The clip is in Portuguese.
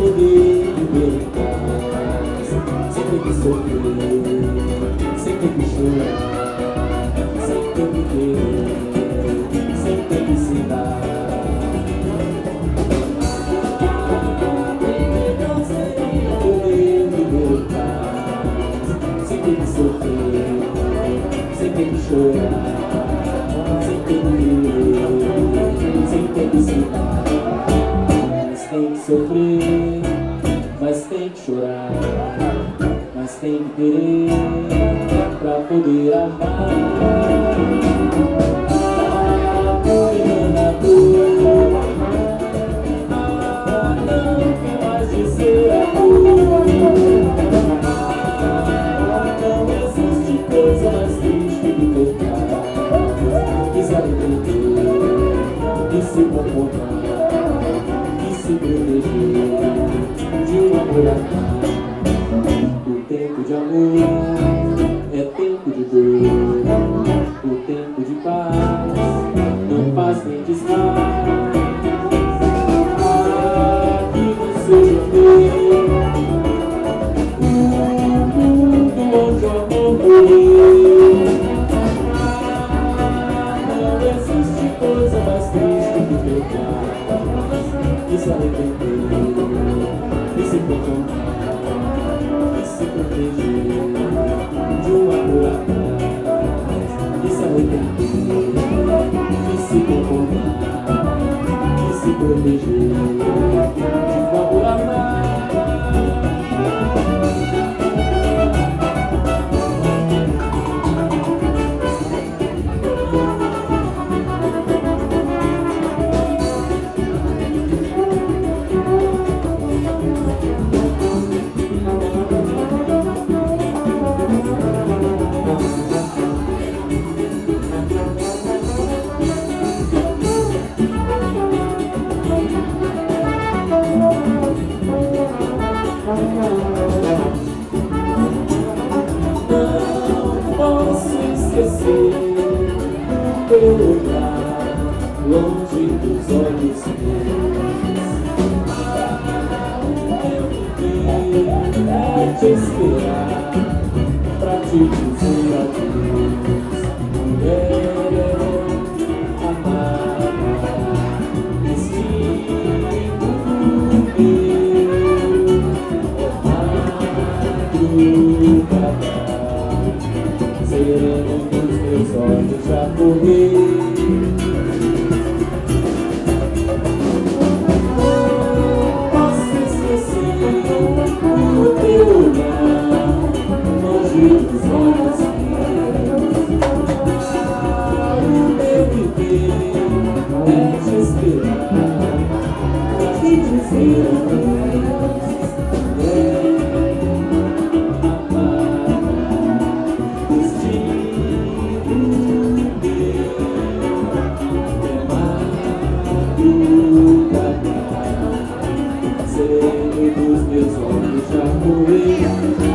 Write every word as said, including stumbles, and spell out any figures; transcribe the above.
poder viver em paz, sem ter que sofrer, sem ter que chorar, sem ter que querer, sem ter que se dar. Então seria poder viver em paz, sem ter que sofrer, sem ter que chorar, sem ter que querer, sem ter que se dar. Mas tem que sofrer, mas tem que chorar, mas tem que querer pra poder amar. Cuidando da dor, ah, não quer mais dizer amor. Não existe coisa mais triste do que tocar, que se arrepender, que se comportar, se proteger de um amor acabado. O tempo de amor é tempo de dor, o tempo de paz não faz nem desfaz. Ah, que você vê o mundo onde o amor morreu. Ah, não existe coisa mais triste do que tocar, que se arrepender, que se conformar, que se proteger de um amor atrás, que se arrepender, que se conformar, que se proteger de um amor atrás. Não posso esquecer teu olhar longe dos olhos meus. O meu viver é te esperar pra te dizer adeus. Mulher amada, destino meu, sereno dos meus olhos já correu. Posso esquecer o teu olhar longe dos olhos meus. O meu viver é te esperar pra te dizer adeus. Sereno dos meus olhos já morreu.